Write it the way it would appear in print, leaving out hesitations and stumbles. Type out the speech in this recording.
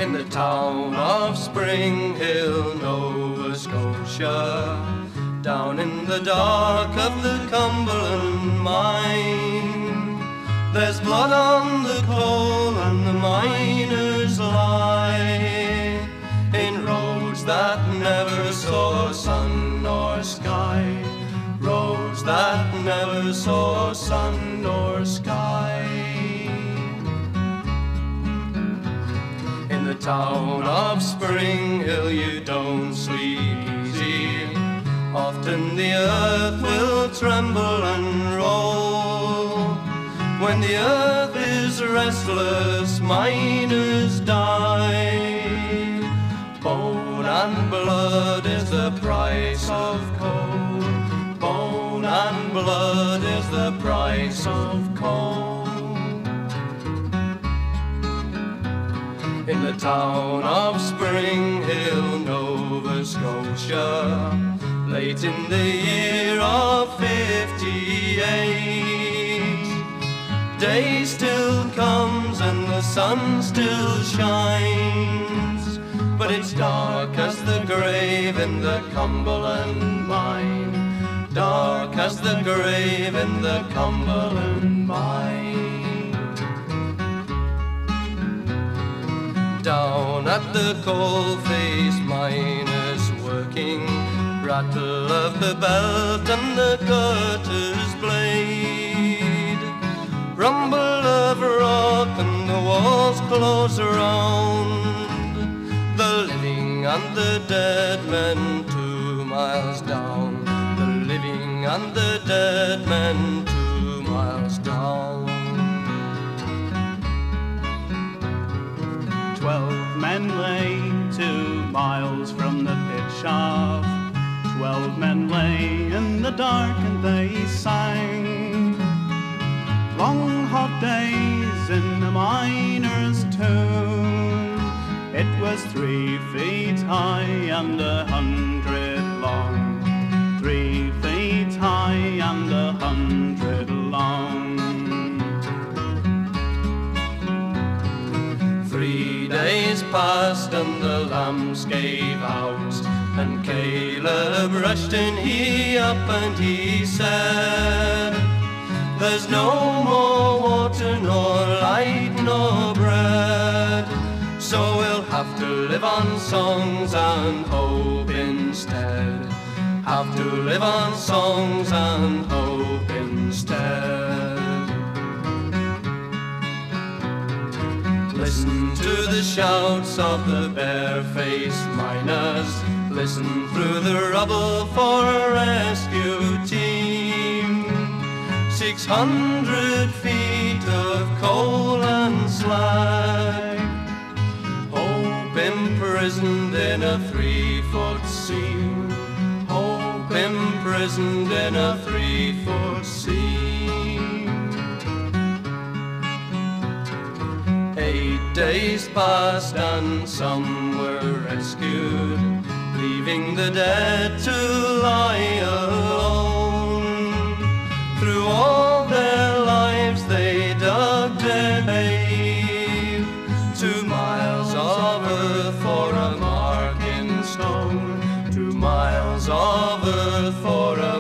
in the town of Springhill, Nova Scotia, down in the dark of the Cumberland mine. There's blood on the coal and the miners lie in roads that never saw sun nor sky, roads that never saw sun nor sky. In the town of Springhill you don't sleep easy. Often the earth will tremble and roll. When the earth is restless, miners die. Bone and blood is the price of coal. Bone and blood is the price of coal. In the town of Springhill, Nova Scotia, late in the year of 58, day still comes and the sun still shines, but it's dark as the grave in the Cumberland mine, dark as the grave in the Cumberland mine. Down at the coalface miners working, rattle of the belt and the cutter's blade, rumble of rock and the walls close around, the living and the dead men 2 miles down, the living and the dead men 2 miles down. 12 men lay 2 miles from the pit shaft. 12 men lay in the dark and they sang long hot days in the miner's tomb. It was 3 feet high and 100 long, 3 feet high and 100 long. 3 days passed and the lamps gave out, and Caleb rushed in, he up and he said, there's no more water nor light nor bread, so we'll have to live on songs and hope instead, have to live on songs and hope instead. Listen to the shouts of the barefaced miners, listen through the rubble for a rescue team. 600 feet of coal and slag, hope imprisoned in a 3-foot seam, hope imprisoned in a 3-foot seam. 8 days passed and some were rescued, leaving the dead to lie alone. Through all their lives they dug their grave, 2 miles of earth for a mark in stone, 2 miles of earth for a